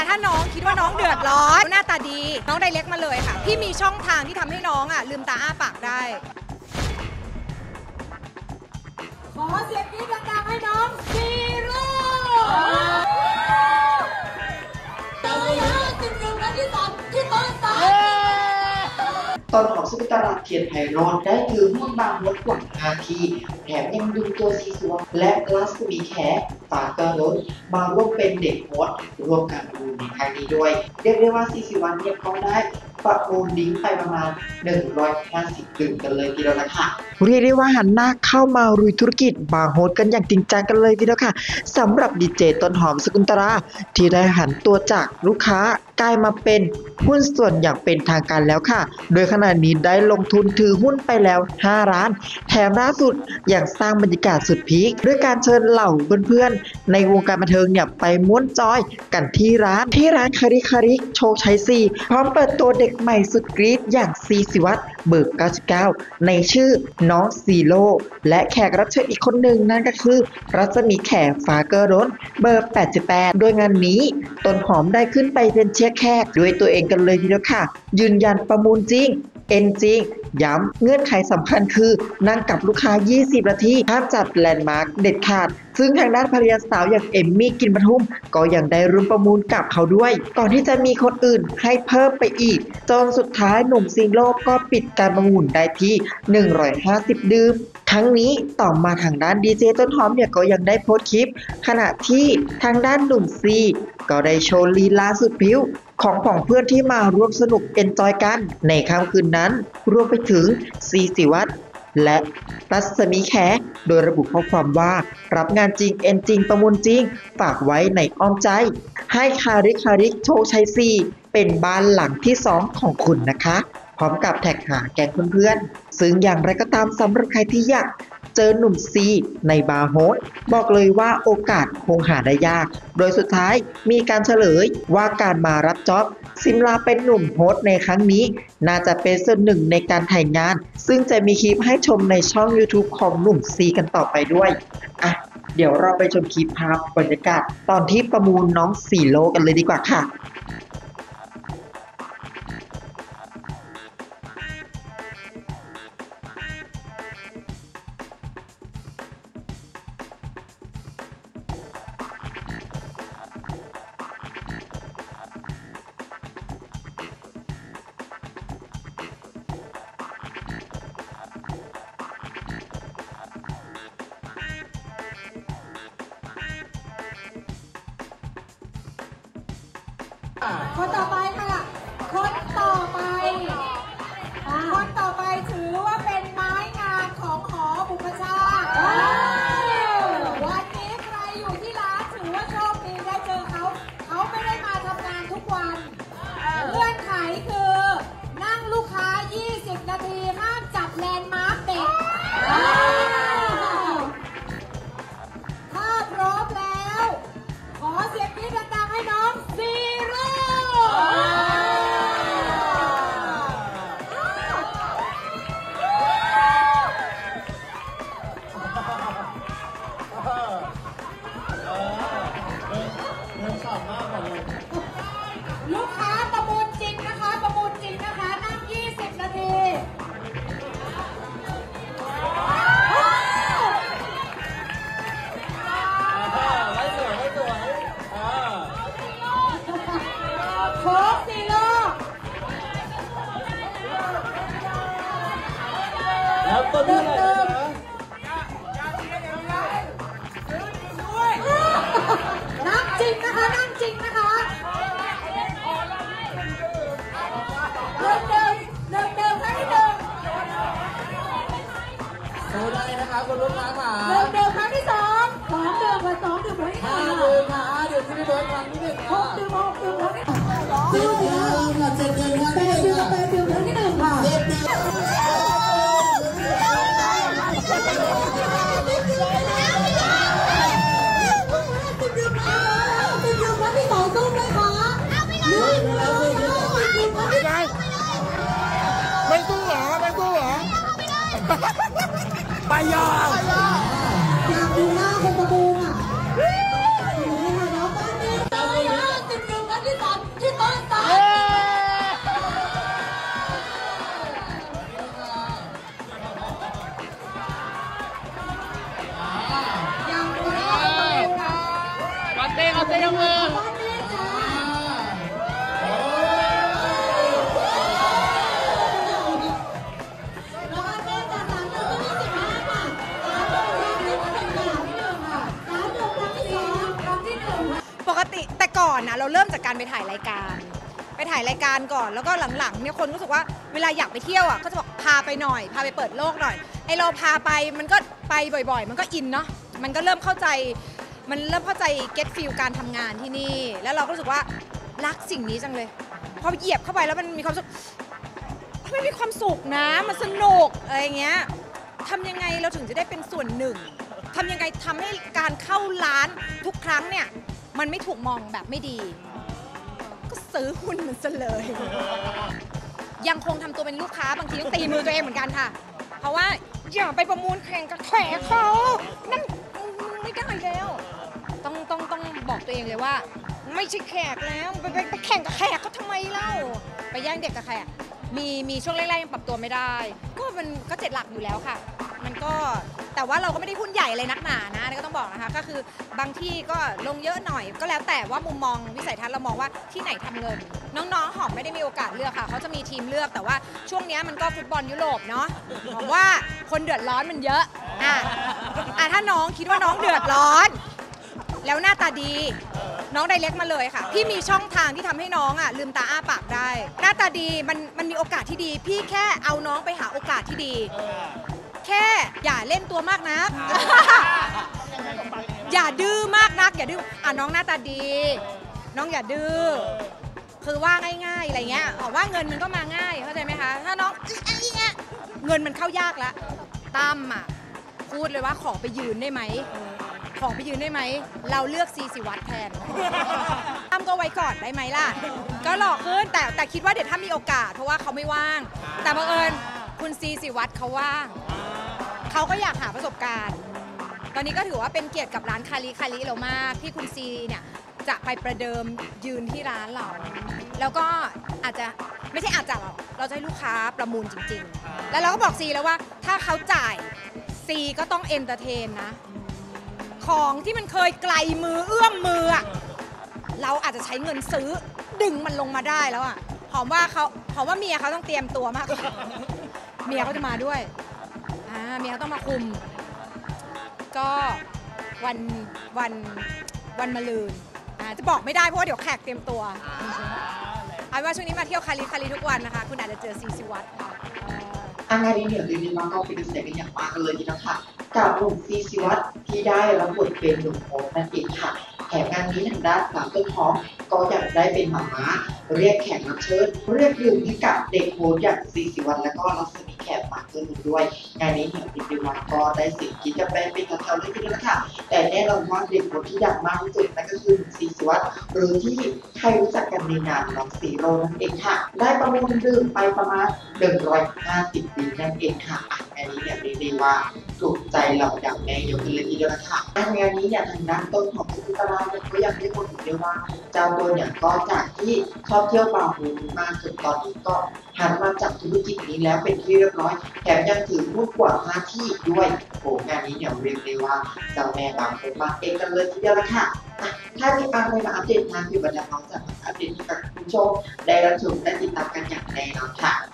ถ้าน้องคิดว่าน้องเดือดร้อนหน้าตาดีน้องไดเรกมาเลยค่ะพี่มีช่องทางที่ทำให้น้องลืมตาอ้าปากได้ขอเสียงกรี๊ดดังๆให้น้องซีโร่ตอนของซุปตาราเทียนไพโรจน์ได้ถือหุ้นบางรถกว่า5 ทีแถมยังดึงตัวซีซัวและรัศมีแขฝากรถมาร่วมเป็นเด็กโฮสต์ร่วมกันดูในครั้งนี้ด้วยเรียกได้ว่าซีซีวันเนี่ยเขาได้ประมูลลิงก์ไปประมาณ150ดึงกันเลยทีเดียวนะคะเรียกได้ว่าหันหน้าเข้ามาลุยธุรกิจบาร์โฮสกันอย่างจริงจังกันเลยทีเดียวค่ะสำหรับดีเจต้นหอมสกุลตราที่ได้หันตัวจากลูกค้ากลายมาเป็นหุ้นส่วนอย่างเป็นทางการแล้วค่ะโดยขณะนี้ได้ลงทุนถือหุ้นไปแล้ว5 ล้านแถมล่าสุดอย่างสร้างบรรยากาศสุดพีคด้วยการเชิญเหล่าเพื่อนๆในวงการบันเทิงเนี่ยไปม้วนจอยกันที่ร้านคาริโชคชัย4พร้อมเปิดตัวเด็กใหม่สุดกรี๊ดอย่างซีศิวัตรเบิก99ในชื่อน้องซีโร่และแขกรับเชิญอีกคนหนึ่งนั่นก็คือรัศมีแขฝาเกอร์รนเบอร์88โดยงานนี้ต้นหอมได้ขึ้นไปเป็นเชียร์แขกด้วยตัวเองกันเลยทีเดียวค่ะยืนยันประมูลจริงเอ็นจริงย้ำเงื่อนไขสำคัญคือนั่งกับลูกค้า20 นาทีห้ามจัดแลนด์มาร์คเด็ดขาดซึ่งทางด้านภรรยาสาวอย่างเอมมี่กลิ่นปทุมก็ยังได้ร่วมประมูลกับเขาด้วยก่อนที่จะมีคนอื่นให้เพิ่มไปอีกจนสุดท้ายหนุ่มซีโร่ก็ปิดการประมูลได้ที่150ดื่มทั้งนี้ต่อมาทางด้านดีเจต้นหอมเนี่ยก็ยังได้โพสต์คลิปขณะที่ทางด้านหนุ่มซีก็ได้โชว์ลีลาสุดพริ้วของเพื่อนที่มาร่วมสนุกเอนจอยกันในค่ำคืนนั้นรวมไปถึงซีศิวัตรและรัศมีแขโดยระบุข้อความว่ารับงานจริงเอ็นจริงประมูลจริงฝากไว้ในอ้อมใจให้คาริโชคชัย4เป็นบ้านหลังที่2ของคุณนะคะพร้อมกับแท็กหาแก๊งเพื่อนๆซึ่งอย่างไรก็ตามสำหรับใครที่อยากเจอหนุ่มซีในบาร์โฮสบอกเลยว่าโอกาสคงหาได้ยากโดยสุดท้ายมีการเฉลยว่าการมารับจ็อบซิมลาเป็นหนุ่มโฮสในครั้งนี้น่าจะเป็นส่วนหนึ่งในการถ่ายงานซึ่งจะมีคลิปให้ชมในช่อง YouTube ของหนุ่มซีกันต่อไปด้วยอ่ะเดี๋ยวเราไปชมคลิปภาพบรรยากาศตอนที่ประมูลน้องซีโร่กันเลยดีกว่าค่ะคนต่อไปค่ะคนต่อไปถือว่าเป็นไม้งานของหอบุพชาวันนี้ใครอยู่ที่ร้านถือว่าโชคดีได้เจอเขาไม่ได้มาทำงานทุกวันเงื่อนไขคือนั่งลูกค้า20 นาทีห้ามจับแลนด์มาร์คเด็กถ้าพร้อมแล้วขอเสียงกรี๊ดดังๆให้น้องซีโร่ลูกค้าประมูลจริงนะคะนั่ง20 นาทีโค้กซีโร่แล้วตัวนี้อะไรนะนั่งจริงนะคะเดิมครั้งที่1 โชว์ได้นะคะคุณลูกค้าค่ะเดิมครั้งที่2 2ดื่มครั้งที่3 ดื่มค่ะดื่มที่นี่เบิร์ดครั้งที่1ค่ะ 6ดื่มครั้งที่ 7 ดื่มค่ะ7 ดื่มครั้งที่1ค่ะ 8ดื่มครั้งที่1ค่ะ 7 ดื่มไม่สู้เหรอไปยอมอยากดูหน้าคนประมูลอ่ะนี่ค่ะน้องตอนนี้10 ดื่มครั้งที่เตรียมมือบ้านแม่จ้าบ้านแม่จ้า3 ดอกที่25 ค่ะ3 ดอกครั้งที่1ค่ะ3 ดอกครั้งที่2ครั้งที่1ค่ะปกติแต่ก่อนนะเราเริ่มจากการไปถ่ายรายการก่อนแล้วก็หลังๆเนี่ยคนรู้สึกว่าเวลาอยากไปเที่ยวอ่ะก็จะบอกพาไปหน่อยพาไปเปิดโลกหน่อยไอเราพาไปมันก็ไปบ่อยๆมันก็อินเนาะมันก็เริ่มเข้าใจเก็ตฟีลการทำงานที่นี่แล้วเราก็รู้สึกว่ารักสิ่งนี้จังเลยพอเหยียบเข้าไปแล้วมันมีความสุขมันมีความสุขนะมันสนุกอะไรเงี้ยทำยังไงเราถึงจะได้เป็นส่วนหนึ่งทำยังไงทำให้การเข้าร้านทุกครั้งเนี่ยมันไม่ถูกมองแบบไม่ดีก็ซื้อหุ้นมันซะเลย ยังคงทำตัวเป็นลูกค้าบางทีต้องตีมือตัวเองเหมือนกันค่ะเพราะว่าอย่าไปประมูลแข่งกับแขกเขานั่นไม่ได้แล้วต้องบอกตัวเองเลยว่าไม่ใช่แขกแล้วไปแข่งกับแขกเขาทำไมเล่าไปแย่งเด็กกับแขกมีช่วงแรกๆยังปรับตัวไม่ได้ก็7 หลักอยู่แล้วค่ะมันก็แต่ว่าเราก็ไม่ได้หุ้นใหญ่อะไรนักหนานะนี่ก็ต้องบอกนะคะก็คือบางที่ก็ลงเยอะหน่อยก็แล้วแต่ว่ามุมมองวิสัยทัศน์เรามองว่าที่ไหนทำเงินน้องๆหอมไม่ได้มีโอกาสเลือกค่ะเขาจะมีทีมเลือกแต่ว่าช่วงนี้มันก็ฟุตบอลยุโรปเนาะหอมว่าคนเดือดร้อนมันเยอะถ้าน้องคิดว่าน้องเดือดร้อนแล้วหน้าตาดีน้องไดเรกมาเลยค่ะพี่มีช่องทางที่ทำให้น้องลืมตาอ้าปากได้หน้าตาดีมันมีโอกาสที่ดีพี่แค่เอาน้องไปหาโอกาสที่ดีแค่อย่าเล่นตัวมากนัก อย่าดื้อมากนักอย่าดื้อน้องหน้าตาดีน้องอย่าดื้อคือว่าง่ายๆอะไรเงี้ยว่าเงินมันก็มาง่ายเข้าใจไหมคะถ้าน้องเงินมันเข้ายากละตั้มพูดเลยว่าขอไปยืนได้ไหมเราเลือกซีสิวัตรแทนตั้มก็ไว้ก่อนได้ไหมล่ะก็หลอกขึ้นแต่คิดว่าเดี๋ยวถ้ามีโอกาสเพราะว่าเขาไม่ว่างแต่บังเอิญคุณซีสิวัตรเขาว่างเขาก็อยากหาประสบการณ์ตอนนี้ก็ถือว่าเป็นเกียรติกับร้านคาริเรามากที่คุณซีเนี่ยจะไปประเดิมยืนที่ร้านเราแล้วก็อาจจะไม่ใช่อาจจะเราจะให้ลูกค้าประมูลจริงๆแล้วเราก็บอกซีแล้วว่าถ้าเขาจ่ายซีก็ต้องเอนเตอร์เทนนะของที่มันเคยไกลมือเอื้อมมือเราอาจจะใช้เงินซื้อดึงมันลงมาได้แล้วหอมว่าเมียเขาต้องเตรียมตัวมากเมียเขาจะมาด้วยเมียเขาต้องมาคุมก็วันมะรืนจะบอกไม่ได้เพราะว่าเดี๋ยวแขกเตรียมตัวเอาว่าช่วงนี้มาเที่ยวคาริทุกวันนะคะคุณอาจจะเจอซีสิวัตรค่ะงานนี้เนี่ยเรียกได้ว่าก็เป็นกระแสกันอย่างมากเลยทีเดียวค่ะกับหนุ่มซีสิวัตรที่ได้รับบทเป็นหนุ่มโฮมนั่นเองค่ะแถมงานนี้ทางด้านสาวต้นหอมก็อยากได้เป็นหม่าม้าเรียกแขกรับเชิญเรียกดื่มให้กับเด็กโฮมอย่างซีสิวัตรและก็รัศมีแขกมากขึ้นด้วยงานนี้เนี่ยซีสิวัตรก็ได้สิ่งที่จะเป็นแถวๆเลยทีเดียวค่ะแต่แน่นอนว่าเด็กโฮมที่ดังมากที่สุดนั่นก็คือซีสิวัตรหรือที่ใครรู้จักกันในนามน้องซีโร่นั่นเองค่ะได้ประมูลดื่มไปประมาณ150 ปีนั่นเองค่ะงานนี้เนี่ยเรียกได้ว่าถูกใจเราอย่างแน่ยกเลยทีเดียวนะคะงานนี้เนี่ยทางด้านต้นของสุตราเนี่ยก็ยังได้พูดถึงด้วยว่าเจ้าตัวเนี่ยก็จากที่ชอบเที่ยวบาร์โฮสมากจนตอนนี้ก็หันมาจับธุรกิจนี้แล้วเป็นที่เรียบร้อยแถมยังถือหุ้นกว่า5 ที่ด้วยโหงานนี้เนี่ยเรียกได้ว่าเจ้าแม่บาร์โฮสมาเองกันเลยทีเดียวละค่ะถ้ามีอะไรมาอัปเดตทางที่บันเทิงเราจะอัปเดตให้กับคุณผู้ชมได้รับชมได้ติดตามกันอย่างแน่นอนค่ะ